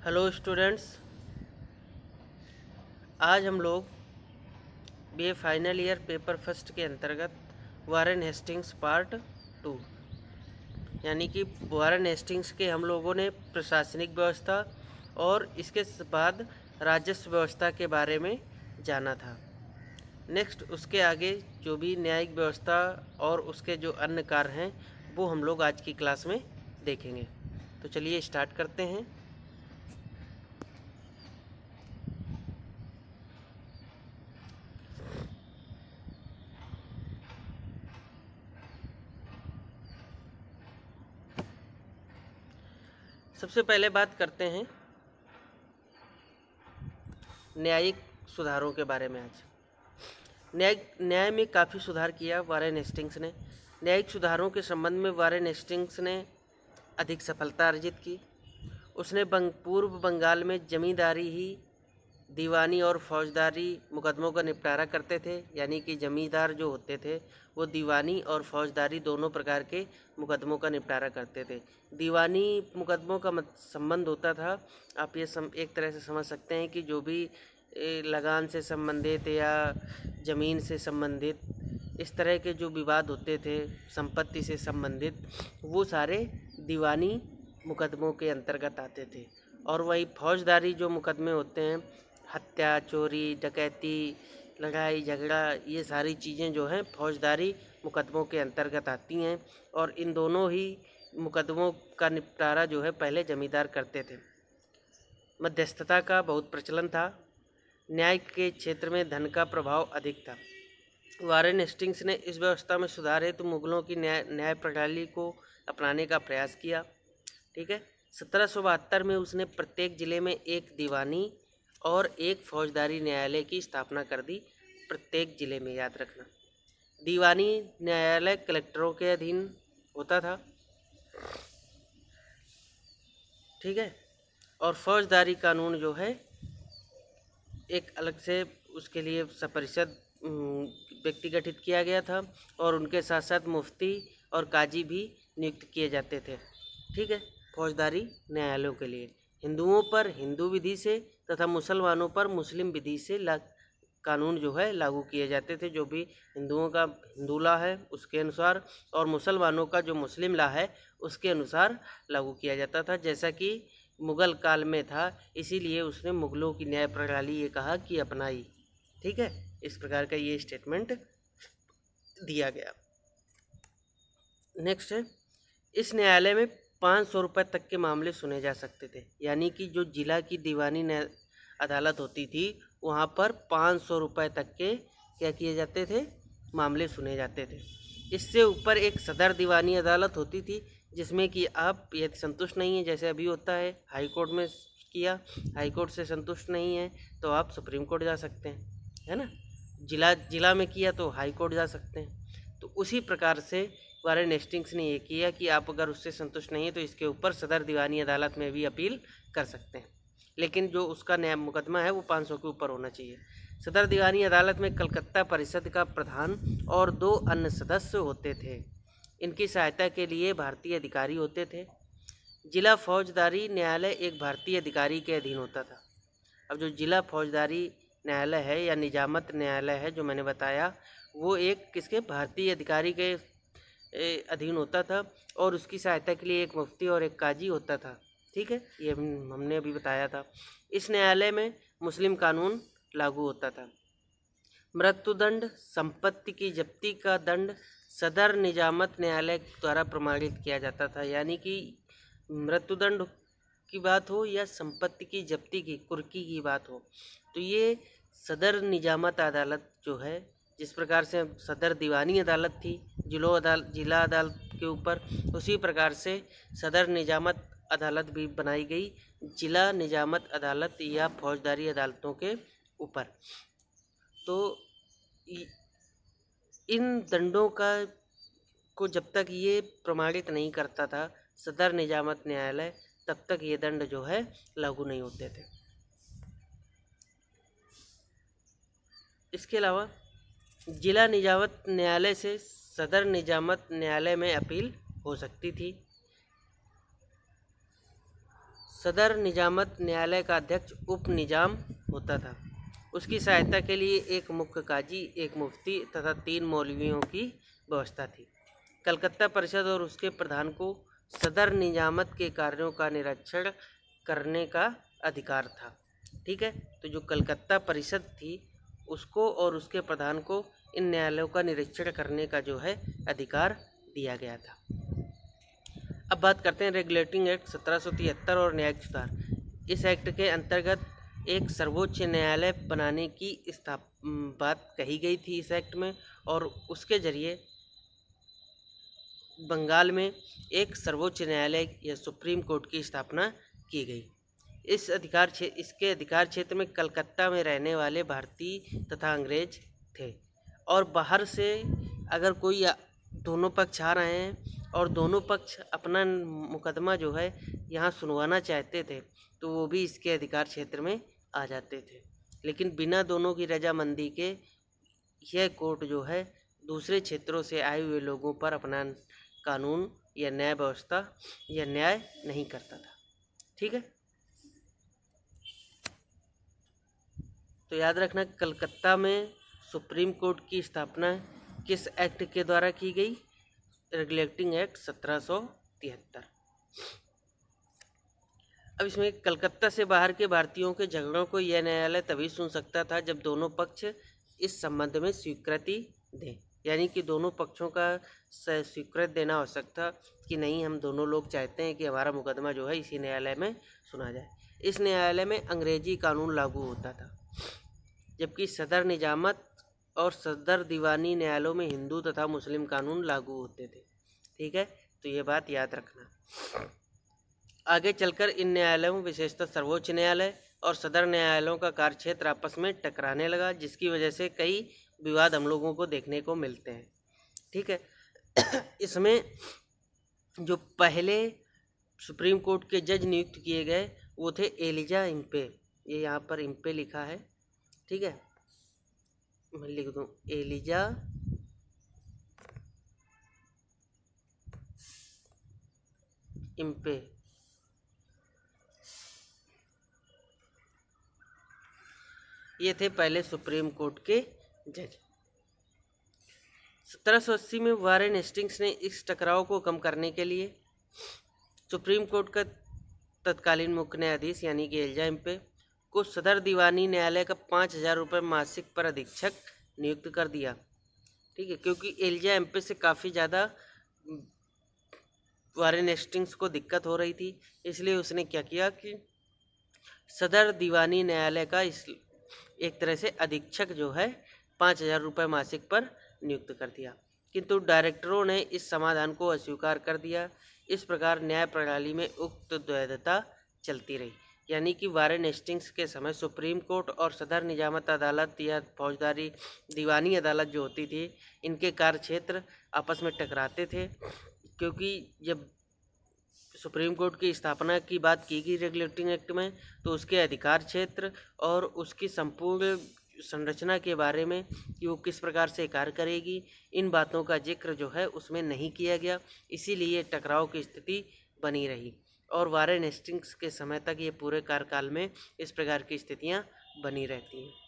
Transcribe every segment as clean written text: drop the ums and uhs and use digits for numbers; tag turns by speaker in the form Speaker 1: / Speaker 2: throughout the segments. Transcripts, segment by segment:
Speaker 1: Hello students, आज हम लोग BA final year paper first के अंतर्गत वारेन हेस्टिंग्स पार्ट 2 यानी कि वारेन हेस्टिंग्स के हम लोगों ने प्रशासनिक व्यवस्था और इसके बाद राजस्व व्यवस्था के बारे में जाना था। नेक्स्ट उसके आगे जो भी न्यायिक व्यवस्था और उसके जो अन्य कार्य हैं वो हम लोग आज की क्लास में देखेंगे। तो चलिए स्टार्ट करते हैं। सबसे पहले बात करते हैं न्यायिक सुधारों के बारे में। आज न्याय में काफ़ी सुधार किया वारेन हेस्टिंग्स ने। न्यायिक सुधारों के संबंध में वारेन हेस्टिंग्स ने अधिक सफलता अर्जित की। उसने पूर्व बंगाल में जमींदारी ही दीवानी और फौजदारी मुकदमों का निपटारा करते थे, यानी कि जमींदार जो होते थे वो दीवानी और फौजदारी दोनों प्रकार के मुकदमों का निपटारा करते थे। दीवानी मुकदमों का संबंध होता था, आप ये एक तरह से समझ सकते हैं कि जो भी लगान से संबंधित या ज़मीन से संबंधित इस तरह के जो विवाद होते थे, संपत्ति से संबंधित, वो सारे दीवानी मुकदमों के अंतर्गत आते थे। और वही फौजदारी जो मुकदमे होते हैं, हत्या, चोरी, डकैती, लड़ाई झगड़ा, ये सारी चीज़ें जो हैं फौजदारी मुकदमों के अंतर्गत आती हैं। और इन दोनों ही मुकदमों का निपटारा जो है पहले जमींदार करते थे। मध्यस्थता का बहुत प्रचलन था। न्याय के क्षेत्र में धन का प्रभाव अधिक था। वारेन हेस्टिंग्स ने इस व्यवस्था में सुधार हेतु मुगलों की न्याय प्रणाली को अपनाने का प्रयास किया। ठीक है। 1772 में उसने प्रत्येक जिले में एक दीवानी और एक फौजदारी न्यायालय की स्थापना कर दी। प्रत्येक जिले में, याद रखना। दीवानी न्यायालय कलेक्टरों के अधीन होता था। ठीक है। और फौजदारी कानून जो है एक अलग से उसके लिए सपरिषद व्यक्ति गठित किया गया था और उनके साथ साथ मुफ्ती और काजी भी नियुक्त किए जाते थे। ठीक है। फौजदारी न्यायालयों के लिए हिंदुओं पर हिंदू विधि से तथा मुसलमानों पर मुस्लिम विधि से कानून जो है लागू किए जाते थे। जो भी हिंदुओं का हिंदू लॉ है उसके अनुसार और मुसलमानों का जो मुस्लिम लॉ है उसके अनुसार लागू किया जाता था, जैसा कि मुग़ल काल में था। इसीलिए उसने मुग़लों की न्याय प्रणाली ये कहा कि अपनाई। ठीक है। इस प्रकार का ये स्टेटमेंट दिया गया। नेक्स्ट है, इस न्यायालय में 500 रुपये तक के मामले सुने जा सकते थे, यानी कि जो जिला की दीवानी अदालत होती थी वहाँ पर 500 रुपये तक के क्या किए जाते थे, मामले सुने जाते थे। इससे ऊपर एक सदर दीवानी अदालत होती थी, जिसमें कि आप यदि संतुष्ट नहीं है, जैसे अभी होता है हाई कोर्ट में किया, हाई कोर्ट से संतुष्ट नहीं है तो आप सुप्रीम कोर्ट जा सकते हैं, है ना। जिला में किया तो हाई कोर्ट जा सकते हैं। तो उसी प्रकार से वारेन हेस्टिंग्स ने ये किया कि आप अगर उससे संतुष्ट नहीं है तो इसके ऊपर सदर दीवानी अदालत में भी अपील कर सकते हैं, लेकिन जो उसका न्याय मुकदमा है वो 500 के ऊपर होना चाहिए। सदर दीवानी अदालत में कलकत्ता परिषद का प्रधान और 2 अन्य सदस्य होते थे। इनकी सहायता के लिए भारतीय अधिकारी होते थे। जिला फौजदारी न्यायालय एक भारतीय अधिकारी के अधीन होता था। अब जो जिला फौजदारी न्यायालय है या निजामत न्यायालय है जो मैंने बताया, वो एक किसके, भारतीय अधिकारी के अधीन होता था और उसकी सहायता के लिए एक मुफ्ती और एक काजी होता था। ठीक है, ये हमने अभी बताया था। इस न्यायालय में मुस्लिम कानून लागू होता था। मृत्युदंड, संपत्ति की जब्ती का दंड सदर निजामत न्यायालय द्वारा प्रमाणित किया जाता था, यानी कि मृत्युदंड की बात हो या संपत्ति की जब्ती की कुर्की की बात हो, तो ये सदर निजामत अदालत जो है, जिस प्रकार से सदर दीवानी अदालत थी जिला अदालत के ऊपर, उसी प्रकार से सदर निजामत अदालत भी बनाई गई, जिला निजामत अदालत या फौजदारी अदालतों के ऊपर। तो इन दंडों को जब तक ये प्रमाणित नहीं करता था सदर निजामत न्यायालय, तब तक ये दंड जो है लागू नहीं होते थे। इसके अलावा जिला निजामत न्यायालय से सदर निजामत न्यायालय में अपील हो सकती थी। सदर निजामत न्यायालय का अध्यक्ष उप निजाम होता था। उसकी सहायता के लिए एक मुख्य काजी, एक मुफ्ती तथा 3 मौलवियों की व्यवस्था थी। कलकत्ता परिषद और उसके प्रधान को सदर निजामत के कार्यों का निरीक्षण करने का अधिकार था। ठीक है, तो जो कलकत्ता परिषद थी उसको और उसके प्रधान को इन न्यायालयों का निरीक्षण करने का जो है अधिकार दिया गया था। अब बात करते हैं रेगुलेटिंग एक्ट 1773 और न्यायिक सुधार। इस एक्ट के अंतर्गत एक सर्वोच्च न्यायालय बनाने की बात कही गई थी इस एक्ट में, और उसके जरिए बंगाल में एक सर्वोच्च न्यायालय या सुप्रीम कोर्ट की स्थापना की गई। इसके अधिकार क्षेत्र में कलकत्ता में रहने वाले भारतीय तथा अंग्रेज थे, और बाहर से अगर कोई दोनों पक्ष आ रहे हैं और दोनों पक्ष अपना मुकदमा जो है यहाँ सुनवाना चाहते थे तो वो भी इसके अधिकार क्षेत्र में आ जाते थे। लेकिन बिना दोनों की रजामंदी के यह कोर्ट जो है दूसरे क्षेत्रों से आए हुए लोगों पर अपना कानून या न्याय व्यवस्था या न्याय नहीं करता था। ठीक है, तो याद रखना कलकत्ता में सुप्रीम कोर्ट की स्थापना किस एक्ट के द्वारा की गई? Regulating act 1773। अब इसमें कलकत्ता से बाहर के भारतीयों के झगड़ों को यह न्यायालय तभी सुन सकता था जब दोनों पक्ष इस संबंध में स्वीकृति दें, यानी कि दोनों पक्षों का स्वीकृति देना आवश्यक था कि नहीं, हम दोनों लोग चाहते हैं कि हमारा मुकदमा जो है इसी न्यायालय में सुना जाए। इस न्यायालय में अंग्रेजी कानून लागू होता था, जबकि सदर निजामत और सदर दीवानी न्यायालयों में हिंदू तथा मुस्लिम कानून लागू होते थे। ठीक है, तो ये बात याद रखना। आगे चलकर इन न्यायालयों, विशेषतः सर्वोच्च न्यायालय और सदर न्यायालयों का कार्यक्षेत्र आपस में टकराने लगा, जिसकी वजह से कई विवाद हम लोगों को देखने को मिलते हैं। ठीक है, इसमें जो पहले सुप्रीम कोर्ट के जज नियुक्त किए गए वो थे एलिजा इम्पे। ये यहाँ पर इम्पे लिखा है, ठीक है, मैं लिख दूँ एलिजा इम्पे। ये थे पहले सुप्रीम कोर्ट के जज। 1780 में वारेन हेस्टिंग्स ने इस टकराव को कम करने के लिए सुप्रीम कोर्ट का तत्कालीन मुख्य न्यायाधीश यानी कि एलिजा इम्पे को सदर दीवानी न्यायालय का 5,000 रुपये मासिक पर अधीक्षक नियुक्त कर दिया। ठीक है, क्योंकि एलिजा इम्पे से काफ़ी ज़्यादा वारेन हेस्टिंग्स को दिक्कत हो रही थी, इसलिए उसने क्या किया कि सदर दीवानी न्यायालय का एक तरह से अधीक्षक जो है 5,000 रुपये मासिक पर नियुक्त कर दिया, किंतु डायरेक्टरों ने इस समाधान को अस्वीकार कर दिया। इस प्रकार न्याय प्रणाली में उक्त द्वैधता चलती रही, यानी कि वारेन हेस्टिंग्स के समय सुप्रीम कोर्ट और सदर निजामत अदालत या फौजदारी दीवानी अदालत जो होती थी, इनके कार्य क्षेत्र आपस में टकराते थे, क्योंकि जब सुप्रीम कोर्ट की स्थापना की बात की गई रेगुलेटिंग एक्ट में तो उसके अधिकार क्षेत्र और उसकी संपूर्ण संरचना के बारे में कि वो किस प्रकार से कार्य करेगी, इन बातों का जिक्र जो है उसमें नहीं किया गया, इसीलिए टकराव की स्थिति बनी रही और वारेन हेस्टिंग्स के समय तक ये पूरे कार्यकाल में इस प्रकार की स्थितियां बनी रहती हैं।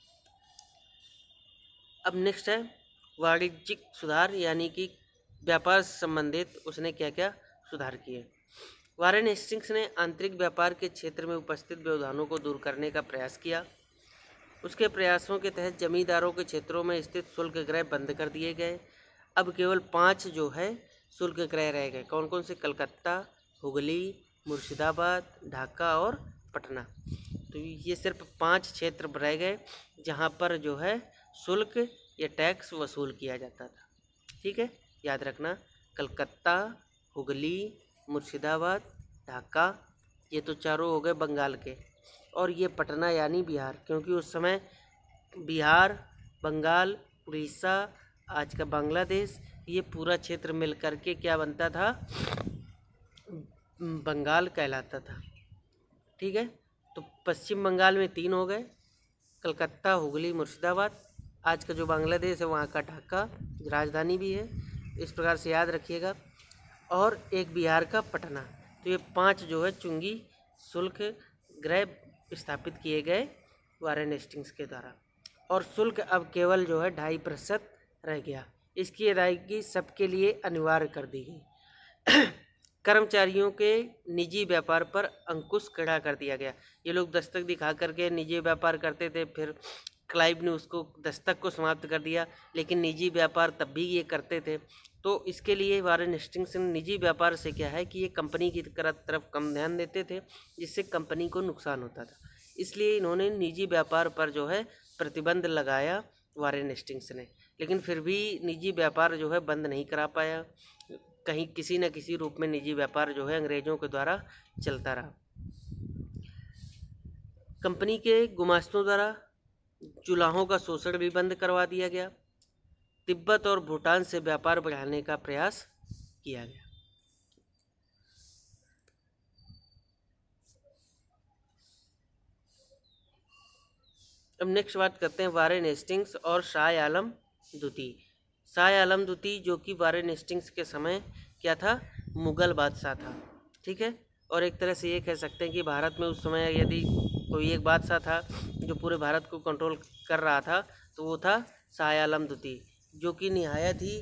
Speaker 1: अब नेक्स्ट है वाणिज्यिक सुधार, यानी कि व्यापार संबंधित उसने क्या क्या सुधार किए। वारेन हेस्टिंग्स ने आंतरिक व्यापार के क्षेत्र में उपस्थित व्यवधानों को दूर करने का प्रयास किया। उसके प्रयासों के तहत जमींदारों के क्षेत्रों में स्थित शुल्क गृह बंद कर दिए गए। अब केवल 5 जो है शुल्क गृह रह गए। कौन कौन से? कलकत्ता, हुगली, मुर्शिदाबाद, ढाका और पटना। तो ये सिर्फ 5 क्षेत्र रह गए जहाँ पर जो है शुल्क या टैक्स वसूल किया जाता था। ठीक है, याद रखना, कलकत्ता, हुगली, मुर्शिदाबाद, ढाका, ये तो चारों हो गए बंगाल के, और ये पटना यानी बिहार, क्योंकि उस समय बिहार, बंगाल, उड़ीसा, आज का बांग्लादेश, ये पूरा क्षेत्र मिल करके क्या बनता था? बंगाल कहलाता था। ठीक है, तो पश्चिम बंगाल में 3 हो गए, कलकत्ता, हुगली, मुर्शिदाबाद। आज का जो बांग्लादेश है वहाँ का ढाका राजधानी भी है, इस प्रकार से याद रखिएगा, और एक बिहार का पटना। तो ये 5 जो है चुंगी शुल्क गृह स्थापित किए गए वारेन हेस्टिंग्स के द्वारा, और शुल्क अब केवल जो है 2.5% रह गया। इसकी अदायगी सबके लिए अनिवार्य कर दी गई। कर्मचारियों के निजी व्यापार पर अंकुश खड़ा कर दिया गया। ये लोग दस्तक दिखा करके निजी व्यापार करते थे, फिर क्लाइव ने उसको दस्तक को समाप्त कर दिया, लेकिन निजी व्यापार तब भी ये करते थे। तो इसके लिए वारेन हेस्टिंग्स ने निजी व्यापार से क्या है कि ये कंपनी की तरफ कम ध्यान देते थे, जिससे कंपनी को नुकसान होता था। इसलिए इन्होंने निजी व्यापार पर जो है प्रतिबंध लगाया वारेन हेस्टिंग्स ने, लेकिन फिर भी निजी व्यापार जो है बंद नहीं करा पाया। कहीं किसी न किसी रूप में निजी व्यापार जो है अंग्रेजों के द्वारा चलता रहा। कंपनी के गुमास्तों द्वारा चुलाहों का शोषण भी बंद करवा दिया गया। तिब्बत और भूटान से व्यापार बढ़ाने का प्रयास किया गया। अब नेक्स्ट बात करते हैं वारेन हेस्टिंग्स और शाह आलम द्वितीय। शाह आलम द्वितीय जो कि वारेन हेस्टिंग्स के समय क्या था, मुगल बादशाह था, ठीक है। और एक तरह से ये कह सकते हैं कि भारत में उस समय यदि कोई एक बादशाह था जो पूरे भारत को कंट्रोल कर रहा था, तो वो था शाह आलम द्वितीय, जो कि निहायत ही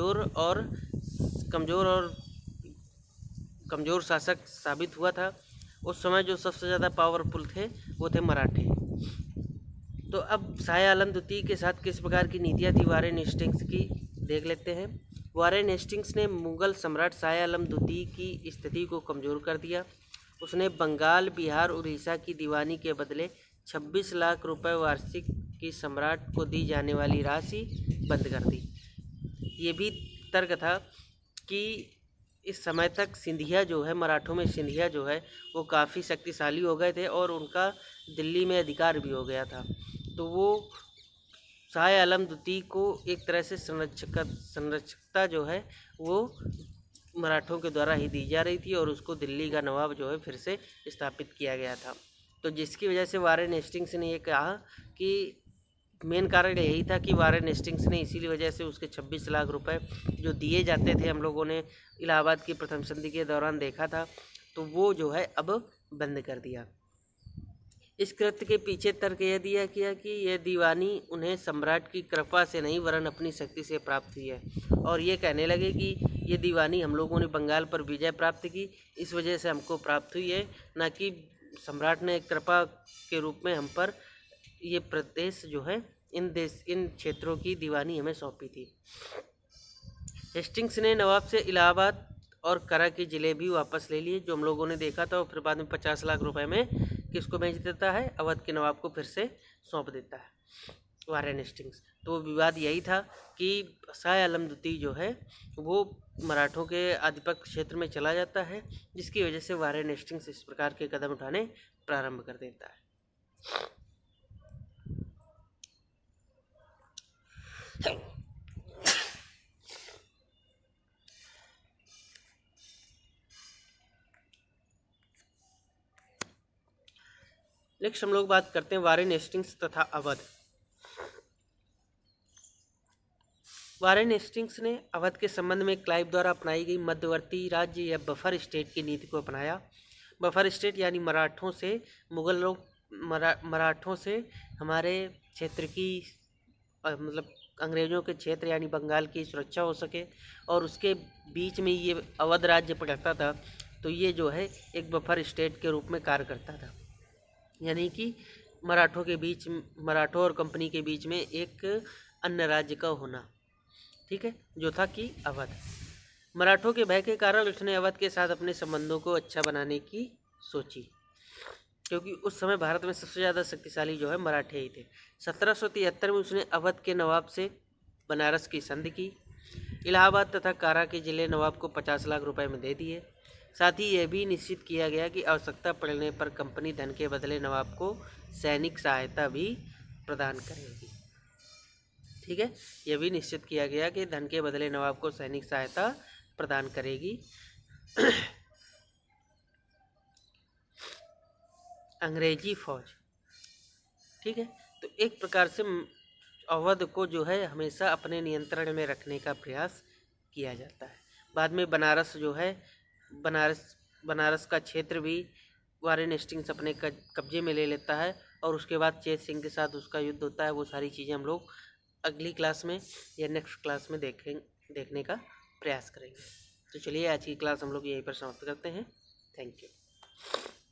Speaker 1: कमज़ोर शासक साबित हुआ था। उस समय जो सबसे ज़्यादा पावरफुल थे वो थे मराठे। तो अब शाह आलम द्वितीय के साथ किस प्रकार की नीतियाँ थी वारेन हेस्टिंग्स की, देख लेते हैं। वारेन हेस्टिंग्स ने मुगल सम्राट शाह आलम द्वितीय की स्थिति को कमज़ोर कर दिया। उसने बंगाल, बिहार, उड़ीसा की दीवानी के बदले 26 लाख रुपए वार्षिक की सम्राट को दी जाने वाली राशि बंद कर दी। ये भी तर्क था कि इस समय तक सिंधिया जो है, मराठों में सिंधिया जो है वो काफ़ी शक्तिशाली हो गए थे और उनका दिल्ली में अधिकार भी हो गया था। तो वो शाह आलम द्वितीय को एक तरह से संरक्षकता जो है वो मराठों के द्वारा ही दी जा रही थी, और उसको दिल्ली का नवाब जो है फिर से स्थापित किया गया था। तो जिसकी वजह से वारेन हेस्टिंग्स ने ये कहा कि मेन कारण यही था कि वारेन हेस्टिंग्स ने इसीलिए वजह से उसके 26 लाख रुपए जो दिए जाते थे, हम लोगों ने इलाहाबाद की प्रथम संधि के दौरान देखा था, तो वो जो है अब बंद कर दिया। इस कृत्य के पीछे तर्क यह दिया गया कि यह दीवानी उन्हें सम्राट की कृपा से नहीं वरन अपनी शक्ति से प्राप्त हुई है, और ये कहने लगे कि ये दीवानी हम लोगों ने बंगाल पर विजय प्राप्त की, इस वजह से हमको प्राप्त हुई है, ना कि सम्राट ने कृपा के रूप में हम पर ये प्रदेश जो है इन क्षेत्रों की दीवानी हमें सौंपी थी। हेस्टिंग्स ने नवाब से इलाहाबाद और करा के ज़िले भी वापस ले लिए, जो हम लोगों ने देखा था, और फिर बाद में 50 लाख रुपए में किसको बेच देता है, अवध के नवाब को फिर से सौंप देता है वारेन हेस्टिंग्स। तो विवाद यही था कि शाह आलम द्वितीय जो है वो मराठों के आधिपत्य क्षेत्र में चला जाता है, जिसकी वजह से वारेन हेस्टिंग्स इस प्रकार के कदम उठाने प्रारंभ कर देता है। नेक्स्ट हम लोग बात करते हैं वारेन हेस्टिंग्स तथा अवध। वारेन हेस्टिंग्स ने अवध के संबंध में क्लाइव द्वारा अपनाई गई मध्यवर्ती राज्य या बफर स्टेट की नीति को अपनाया। बफर स्टेट यानी मराठों से हमारे क्षेत्र की मतलब अंग्रेज़ों के क्षेत्र यानी बंगाल की सुरक्षा हो सके, और उसके बीच में ये अवध राज्य पड़ता था, तो ये जो है एक बफर स्टेट के रूप में कार्य करता था। यानी कि मराठों और कंपनी के बीच में एक अन्य राज्य का होना, ठीक है, जो था कि अवध। मराठों के भय के कारण उसने अवध के साथ अपने संबंधों को अच्छा बनाने की सोची, क्योंकि उस समय भारत में सबसे ज़्यादा शक्तिशाली जो है मराठे ही थे। 1773 में उसने अवध के नवाब से बनारस की संधि की। इलाहाबाद तथा कारा के ज़िले नवाब को 50 लाख रुपए में दे दिए। साथ ही यह भी निश्चित किया गया कि आवश्यकता पड़ने पर कंपनी धन के बदले नवाब को सैनिक सहायता भी प्रदान करेगी, ठीक है। यह भी निश्चित किया गया कि धन के बदले नवाब को सैनिक सहायता प्रदान करेगी। अंग्रेजी फौज, ठीक है। तो एक प्रकार से अवध को जो है हमेशा अपने नियंत्रण में रखने का प्रयास किया जाता है। बाद में बनारस जो है बनारस का क्षेत्र भी वारेन हेस्टिंग्स अपने कब्जे में ले लेता है और उसके बाद चेत सिंह के साथ उसका युद्ध होता है। वो सारी चीज़ें हम लोग अगली क्लास में या नेक्स्ट क्लास में देखने का प्रयास करेंगे। तो चलिए आज की क्लास हम लोग यहीं पर समाप्त करते हैं। Thank you.